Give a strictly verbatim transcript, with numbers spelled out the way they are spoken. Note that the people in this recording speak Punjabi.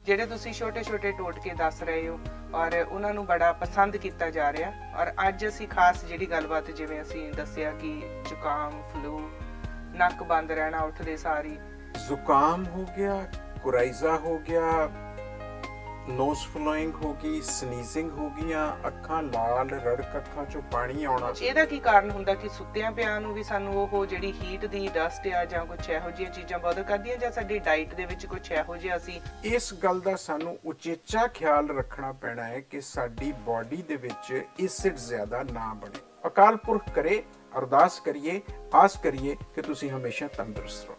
ਜਿਹੜੇ ਤੁਸੀਂ ਛੋਟੇ ਛੋਟੇ ਟੋਟਕੇ ਦੱਸ ਰਹੇ ਹੋ ਔਰ ਉਹਨਾਂ ਨੂੰ ਬੜਾ ਪਸੰਦ ਕੀਤਾ ਜਾ ਰਿਹਾ। ਔਰ ਅੱਜ ਅਸੀਂ ਖਾਸ ਜਿਹੜੀ ਗੱਲਬਾਤ, ਜਿਵੇਂ ਅਸੀਂ ਦੱਸਿਆ ਕਿ ਜ਼ੁਕਾਮ, ਫਲੂ, ਨੱਕ ਬੰਦ ਰਹਿਣਾ ਉੱਠਦੇ ਸਾਰੀ, ਜ਼ੁਕਾਮ ਹੋ ਗਿਆ, ਕੁਰਾਈਜ਼ਾ ਹੋ ਗਿਆ, ਨੋਜ਼ ਫਲੋਇੰਗ ਹੋ ਗਈ, ਸਨੀਜ਼ਿੰਗ ਹੋ ਗਈਆਂ, ਅੱਖਾਂ ਲਾਲ, ਰੜਕ, ਅੱਖਾਂ ਚੋਂ ਪਾਣੀ ਆਉਣਾ, ਇਹਦਾ ਕੀ ਕਾਰਨ ਹੁੰਦਾ ਕਿ ਸੁੱਤਿਆਂ ਪਿਆਂ ਨੂੰ ਵੀ ਸਾਨੂੰ ਉਹ ਜਿਹੜੀ ਹੀਟ ਦੀ ਡਸਟ ਆ ਜਾਂ ਕੁਛ ਇਹੋ ਜਿਹੀਆਂ ਚੀਜ਼ਾਂ ਬੋਦਰ ਕਰਦੀਆਂ, ਜਾਂ ਸਾਡੀ ਡਾਈਟ ਦੇ ਵਿੱਚ ਕੁਛ ਇਹੋ ਜਿਹਾ ਅਸੀਂ ਇਸ ਗੱਲ ਦਾ ਸਾਨੂੰ ਉਚੇਚਾ ਖਿਆਲ ਰੱਖਣਾ ਪੈਣਾ ਹੈ ਕਿ ਸਾਡੀ ਬਾਡੀ ਦੇ ਵਿੱਚ ਐਸਿਡ ਜ਼ਿਆਦਾ ਨਾ ਬਣੇ। ਅਕਾਲ ਪੁਰਖ ਕਰੇ, ਅਰਦਾਸ ਕਰੀਏ, ਆਸ ਕਰੀਏ ਕਿ ਤੁਸੀਂ ਹਮੇਸ਼ਾ ਤੰਦਰੁਸਤ ਰਹੋ।